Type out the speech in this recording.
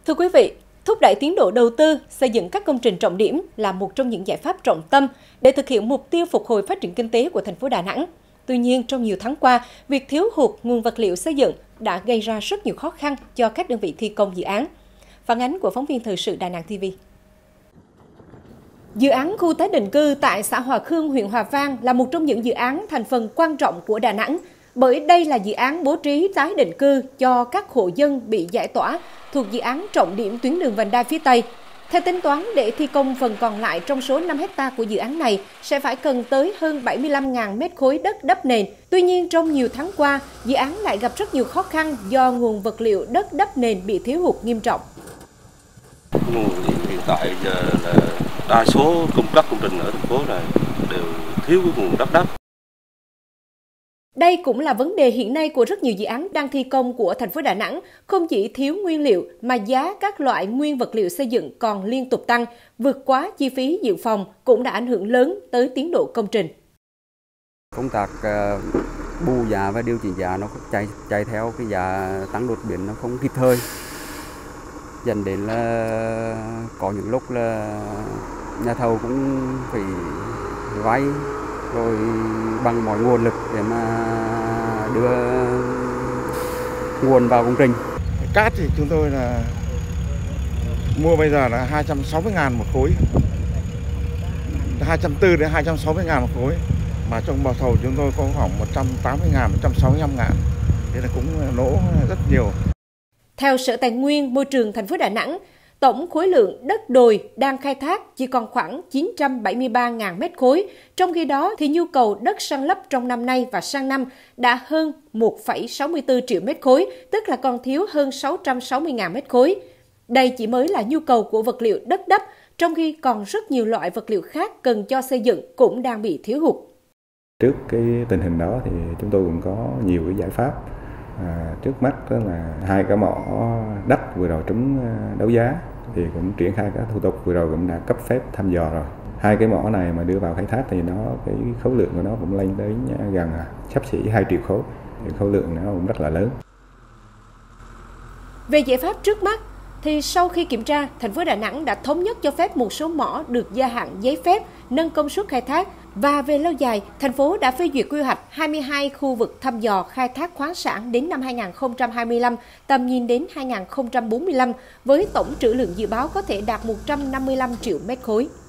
Thưa quý vị, thúc đẩy tiến độ đầu tư, xây dựng các công trình trọng điểm là một trong những giải pháp trọng tâm để thực hiện mục tiêu phục hồi phát triển kinh tế của thành phố Đà Nẵng. Tuy nhiên, trong nhiều tháng qua, việc thiếu hụt nguồn vật liệu xây dựng đã gây ra rất nhiều khó khăn cho các đơn vị thi công dự án. Phản ánh của phóng viên thời sự Đà Nẵng TV. Dự án khu tái định cư tại xã Hòa Khương, huyện Hòa Vang là một trong những dự án thành phần quan trọng của Đà Nẵng, bởi đây là dự án bố trí tái định cư cho các hộ dân bị giải tỏa thuộc dự án trọng điểm tuyến đường vành đai phía Tây. Theo tính toán, để thi công phần còn lại trong số 5 hectare của dự án này sẽ phải cần tới hơn 75.000 mét khối đất đắp nền. Tuy nhiên, trong nhiều tháng qua, dự án lại gặp rất nhiều khó khăn do nguồn vật liệu đất đắp nền bị thiếu hụt nghiêm trọng. Nguồn hiện tại giờ là đa số các công trình ở thành phố này đều thiếu cái nguồn đất đắp. Đây cũng là vấn đề hiện nay của rất nhiều dự án đang thi công của thành phố Đà Nẵng. Không chỉ thiếu nguyên liệu mà giá các loại nguyên vật liệu xây dựng còn liên tục tăng, vượt quá chi phí dự phòng cũng đã ảnh hưởng lớn tới tiến độ công trình. Công tác bù giá và điều chỉnh giá nó chạy theo cái giá tăng đột biến nó không kịp thời, dẫn đến là có những lúc là nhà thầu cũng phải vay rồi bằng mọi nguồn lực để mà đưa nguồn vào công trình. Cát thì chúng tôi là mua bây giờ là 260.000 một khối, 240 đến 260.000 một khối, mà trong bảo thầu chúng tôi có khoảng 180.000, 165.000, thế là cũng lỗ rất nhiều. Theo Sở Tài nguyên Môi trường thành phố Đà Nẵng, tổng khối lượng đất đồi đang khai thác chỉ còn khoảng 973.000 mét khối. Trong khi đó, thì nhu cầu đất san lấp trong năm nay và sang năm đã hơn 1,64 triệu mét khối, tức là còn thiếu hơn 660.000 mét khối. Đây chỉ mới là nhu cầu của vật liệu đất đắp, trong khi còn rất nhiều loại vật liệu khác cần cho xây dựng cũng đang bị thiếu hụt. Trước cái tình hình đó thì chúng tôi cũng có nhiều cái giải pháp. Trước mắt đó là 2 cái mỏ đất vừa rồi trúng đấu giá thì cũng triển khai các thủ tục, vừa rồi cũng đã cấp phép thăm dò rồi. 2 cái mỏ này mà đưa vào khai thác thì cái khối lượng của nó cũng lên đến gần xấp xỉ 2 triệu khối, thì khối lượng nó cũng rất là lớn. Về giải pháp trước mắt thì sau khi kiểm tra, thành phố Đà Nẵng đã thống nhất cho phép một số mỏ được gia hạn giấy phép, nâng công suất khai thác. Và về lâu dài, thành phố đã phê duyệt quy hoạch 22 khu vực thăm dò khai thác khoáng sản đến năm 2025, tầm nhìn đến 2045, với tổng trữ lượng dự báo có thể đạt 155 triệu mét khối.